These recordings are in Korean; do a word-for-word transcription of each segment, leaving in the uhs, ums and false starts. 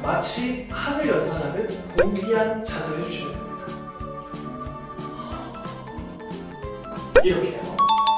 마치 학을 연상하듯 고귀한 자세를 해주시면 됩니다. 이렇게요.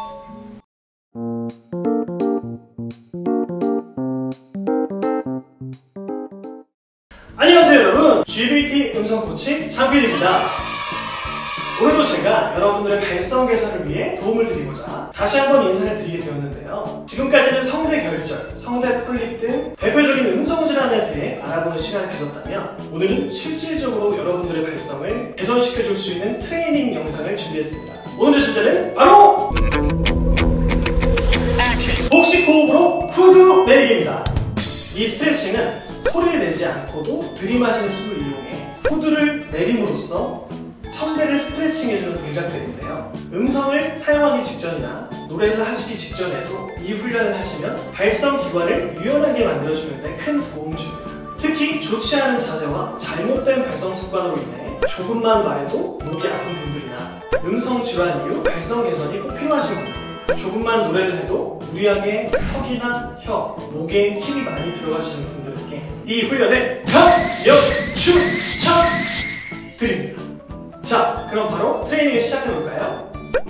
안녕하세요 여러분, 지비티 음성 코치 장필입니다. 오늘도 제가 여러분들의 발성 개선을 위해 도움을 드리고자 다시 한번 인사를 드리게 되었는데요. 지금까지는 성대 결절, 성대 폴립 등 대표적인 음성 질환에 대해 알아보는 시간을 가졌다면 오늘은 실질적으로 여러분들의 발성을 개선시켜줄 수 있는 트레이닝 영상을 준비했습니다. 오늘의 주제는 바로 복식 호흡으로 후두 내리기입니다. 이 스트레칭은 소리를 내지 않고도 들이마시는 숨을 이용해 후두를 내림으로써 성대를 스트레칭해주는 동작들인데요. 음성을 사용하기 직전이나 노래를 하시기 직전에도 이 훈련을 하시면 발성 기관을 유연하게 만들어주는 데 큰 도움을 줍니다. 특히 좋지 않은 자세와 잘못된 발성 습관으로 인해 조금만 말해도 목이 아픈 분들이나 음성 질환 이후 발성 개선이 꼭 필요하신 분들, 조금만 노래를 해도 무리하게 턱이나 혀, 목에 힘이 많이 들어가시는 분들에게 이 훈련을 강력 추천드립니다. 자, 그럼 바로 트레이닝을 시작해볼까요?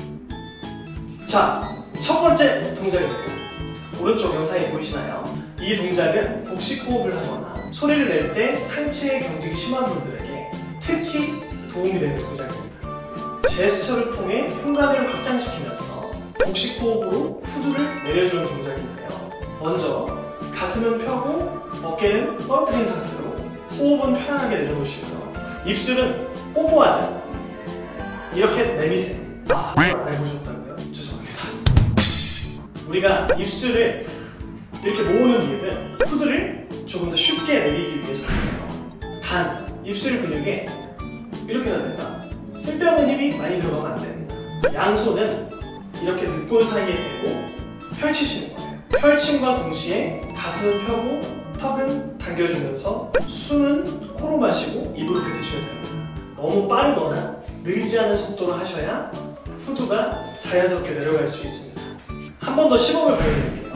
자, 첫 번째 동작입니다. 오른쪽 영상에 보이시나요? 이 동작은 복식 호흡을 하거나 소리를 낼 때 상체의 경직이 심한 분들에게 특히 도움이 되는 동작입니다. 제스처를 통해 흉곽을 확장시키면서 복식 호흡으로 후두를 내려주는 동작인데요. 먼저 가슴은 펴고 어깨는 떨어뜨린 상태로 호흡은 편안하게 내려놓으시고요. 입술은 뽀뽀하듯 이렇게 내미세요. 아, 그걸 안 해보셨다고요? 죄송합니다. 우리가 입술을 이렇게 모으는 이유는 후두를 조금 더 쉽게 내리기 위해서인데요. 단, 입술 근육에 이렇게 해야 된다. 쓸데없는 힘이 많이 들어가면 안 됩니다. 양손은 이렇게 늑골 사이에 대고 펼치시는 거예요. 펼침과 동시에 가슴은 펴고 턱은 당겨주면서 숨은 코로 마시고 입으로 뱉으시면 됩니다. 너무 빠르거나 느리지 않은 속도로 하셔야 후두가 자연스럽게 내려갈 수 있습니다. 한 번 더 시범을 보여드릴게요.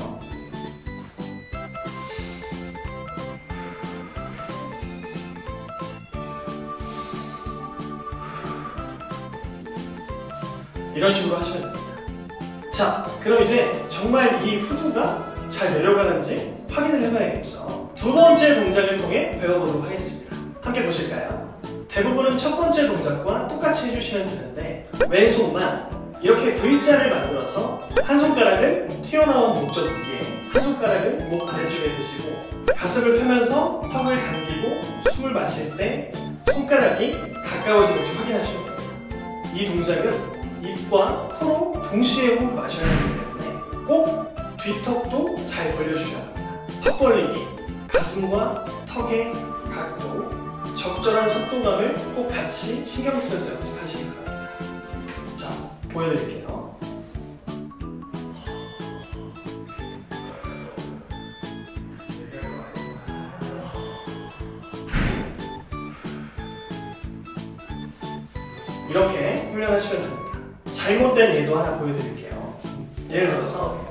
이런 식으로 하시면 됩니다. 자, 그럼 이제 정말 이 후두가 잘 내려가는지 확인을 해봐야겠죠. 두 번째 동작을 통해 배워보도록 하겠습니다. 함께 보실까요? 대부분은 첫 번째 동작과 똑같이 해주시면 되는데 왼손만 이렇게 V자를 만들어서 한 손가락을 튀어나온 목젖 위에 한 손가락을 목 아래쪽에 대시고 가슴을 펴면서 턱을 당기고 숨을 마실 때 손가락이 가까워지는지 확인하시면 됩니다. 이 동작은 입과 코로 동시에 호흡을 마셔야 하기 때문에 꼭 뒤턱도 잘 벌려주셔야 합니다. 턱 벌리기, 가슴과 턱의 각도, 적절한 속도감을 꼭 같이 신경 쓰면서 연습하시기 바랍니다. 자, 보여드릴게요. 이렇게 훈련하시면 됩니다. 잘못된 예도 하나 보여드릴게요. 예를 들어서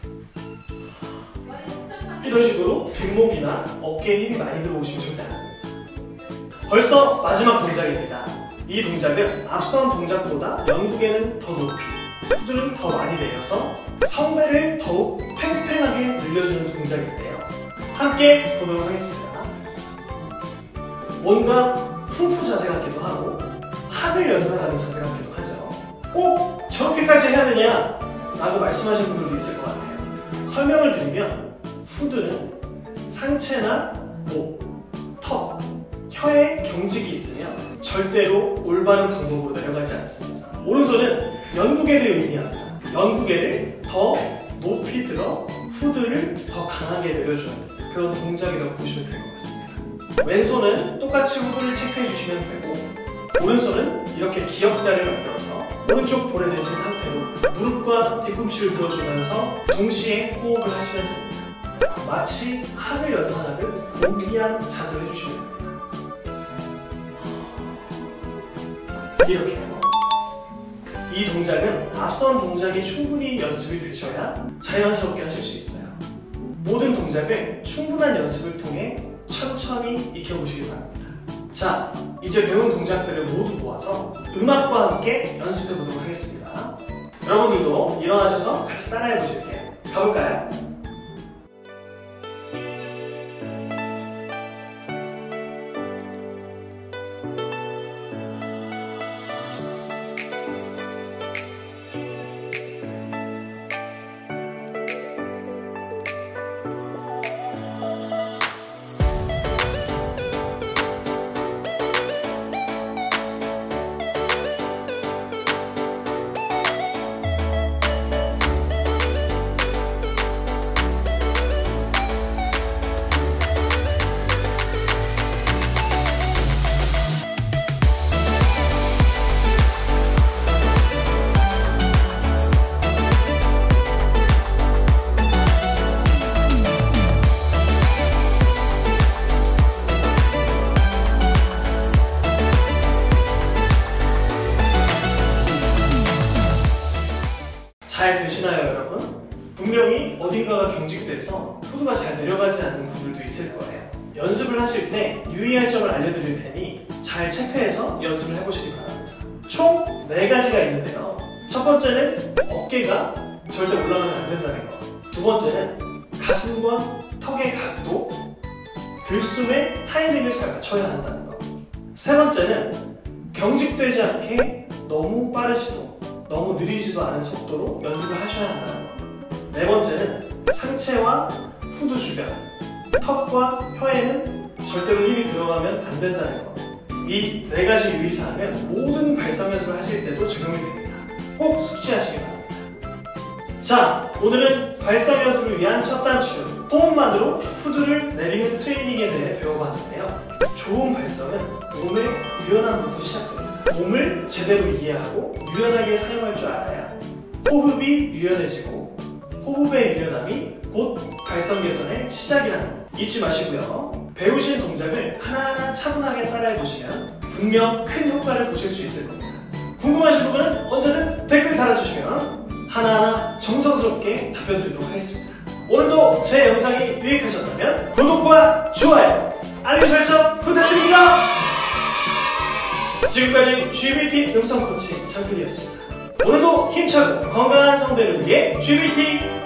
이런 식으로 뒷목이나 어깨에 힘이 많이 들어오시면 절대 안 됩니다. 벌써 마지막 동작입니다. 이 동작은 앞선 동작보다 연구개는 더 높이, 후두는 더 많이 내려서 성대를 더욱 팽팽하게 늘려주는 동작인데요. 함께 보도록 하겠습니다. 뭔가 훈프 자세 같기도 하고 학을 연상하는 자세 같기도 하죠. 꼭 저렇게까지 해야 되냐? 라고 말씀하시는 분들도 있을 것 같아요. 설명을 드리면 후두는 상체나 목, 턱, 혀에 경직이 있으면 절대로 올바른 방법으로 내려가지 않습니다. 오른손은 연구개를 의미합니다. 연구개를 더 높이 들어 후두를 더 강하게 내려주는 그런 동작이라고 보시면 될 것 같습니다. 왼손은 똑같이 후두를 체크해 주시면 되고 오른손은 이렇게 기역자를 만들어서 오른쪽 볼에 대신 상태로 무릎과 뒤꿈치를 들어주면서 동시에 호흡을 하시면 됩니다. 마치 학을 연상하듯 고귀한 자세를 해주시면 됩니다. 이렇게요. 이 동작은 앞선 동작이 충분히 연습이 되셔야 자연스럽게 하실 수 있어요. 모든 동작을 충분한 연습을 통해 천천히 익혀보시기 바랍니다. 자, 이제 배운 동작들을 모두 모아서 음악과 함께 연습해 보도록 하겠습니다. 여러분들도 일어나셔서 같이 따라해 보실게요. 가볼까요? 잘 되시나요, 여러분? 분명히 어딘가가 경직돼서 후드가 잘 내려가지 않는 분들도 있을 거예요. 연습을 하실 때 유의할 점을 알려드릴 테니 잘 체크해서 연습을 해보시기 바랍니다. 총 네 가지가 있는데요. 첫 번째는 어깨가 절대 올라가면 안 된다는 거. 두 번째는 가슴과 턱의 각도, 들숨의 타이밍을 잘 맞춰야 한다는 거. 세 번째는 경직되지 않게 너무 빠르지도 너무 느리지도 않은 속도로 연습을 하셔야 한다는 거. 네 번째는 상체와 후드 주변, 턱과 혀에는 절대로 힘이 들어가면 안 된다는 거. 이 네 가지 유의사항은 모든 발성 연습을 하실 때도 적용이 됩니다. 꼭 숙지하시기 바랍니다. 자, 오늘은 발성 연습을 위한 첫 단추, 호흡만으로 후드를 내리는 트레이닝에 대해 배워봤는데요. 좋은 발성은 몸의 유연함부터 시작됩니다. 몸을 제대로 이해하고 유연하게 사용할 줄 알아야 호흡이 유연해지고 호흡의 유연함이 곧 발성 개선의 시작이라는 거 잊지 마시고요. 배우신 동작을 하나하나 차분하게 따라해 보시면 분명 큰 효과를 보실 수 있을 겁니다. 궁금하신 부분은 언제든 댓글 달아주시면 하나하나 정성스럽게 답변 드리도록 하겠습니다. 오늘도 제 영상이 유익하셨다면 구독과 좋아요, 알림 설정 부탁드립니다. 지금까지 지비티 음성 코치 장필이었습니다. 오늘도 힘차고 건강한 성대를 위해 지비티